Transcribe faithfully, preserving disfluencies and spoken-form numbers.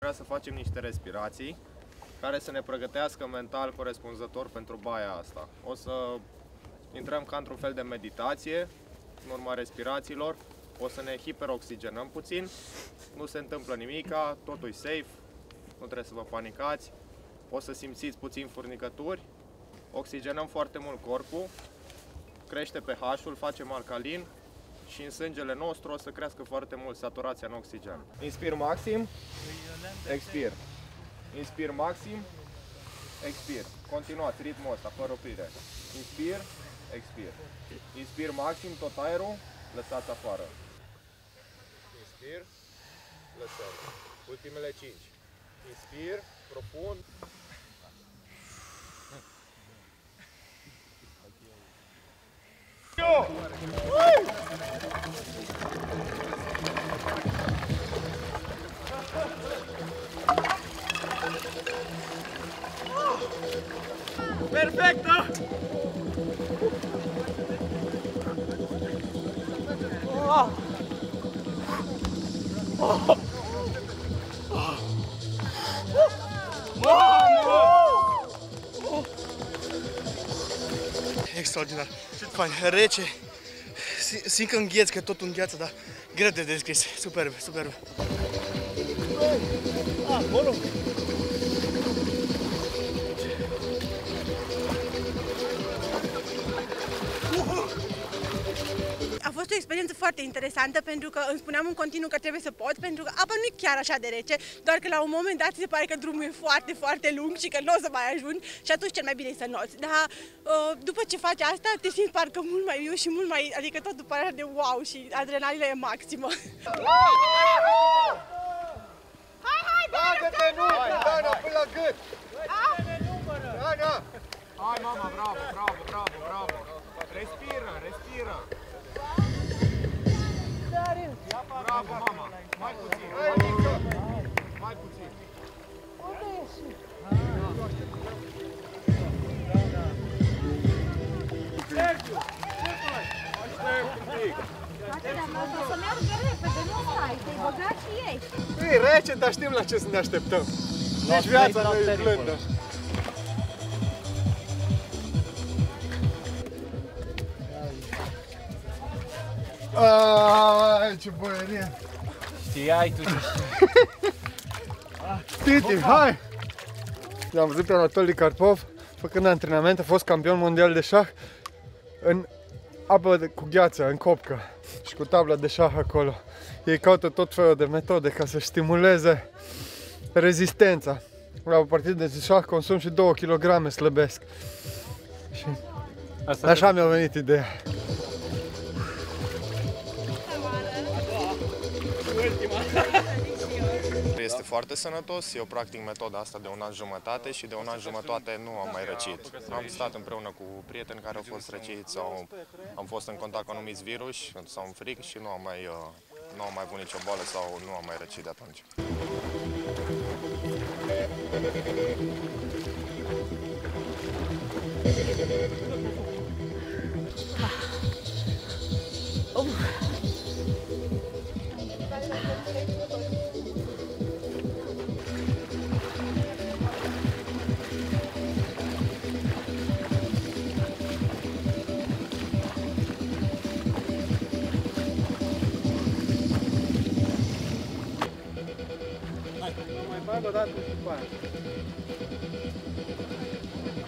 vrea să facem niște respirații care să ne pregătească mental corespunzător pentru baia asta. O să intrăm ca într-un fel de meditație în urma respirațiilor, o să ne hiperoxigenăm puțin, nu se întâmplă nimica, totul e safe, nu trebuie să vă panicați, o să simțiți puțin furnicături, oxigenăm foarte mult corpul, crește pH-ul, facem alcalin și în sângele nostru o să crească foarte mult saturația în oxigen. Inspir maxim, expir. Inspir maxim, expir. Continuați ritmul ăsta, fără oprire. Inspir, expir. Inspir maxim, tot aerul, lăsați afară. Inspir, lăsăm. Ultimele cinci. Inspir, profund. Yo! Perfecto! Oh. Oh. Extraordinar, fain, rece, simt că îngheț, că tot îngheață, dar greu de descris, superb, superb. Acolo? A fost o experiență foarte interesantă pentru că îmi spuneam în continuu că trebuie să pot, pentru că apa nu e chiar așa de rece, doar că la un moment dat se pare că drumul e foarte, foarte lung și că nu o să mai ajungi și atunci cel mai bine e să noți. Dar după ce faci asta, te simți parcă mult mai viu și mult mai, adică tot după aia de wow și adrenalina e maximă. Hai, hai, Bagă-te nuca, Dana, până la gât! Dana! Hai, mama, bravo, bravo, bravo, bravo! Respiră, respiră! Bravo, mama! Mai puțin! Mai puțin! unde ești? Sergiu! Ce faci? Aștept un pic! O să meargă repede, nu stai, te-ai băgat și ești. E rece, dar știm la ce să ne așteptăm. Nici viața nu e blândă. Aaaa, ce boierie! Știai tu ce Titi, hai! L-am văzut pe Anatoli Karpov făcând antrenament, a fost campion mondial de șah în apă de, cu gheață, în copcă și cu tabla de șah acolo. Ei caută tot felul de metode ca să stimuleze rezistența. La o partidă de șah consum și două kilograme slăbesc. Și asta așa mi-a venit ideea. Este foarte sănătos, eu practic metoda asta de un an jumătate și de un an jumătate nu am mai răcit. Am stat împreună cu prieteni care au fost răciți sau am fost în contact cu anumiți virus sau în fric și nu am mai, nu am mai avut nicio boală sau nu am mai răcit de atunci. Mai bag o dată și după aia.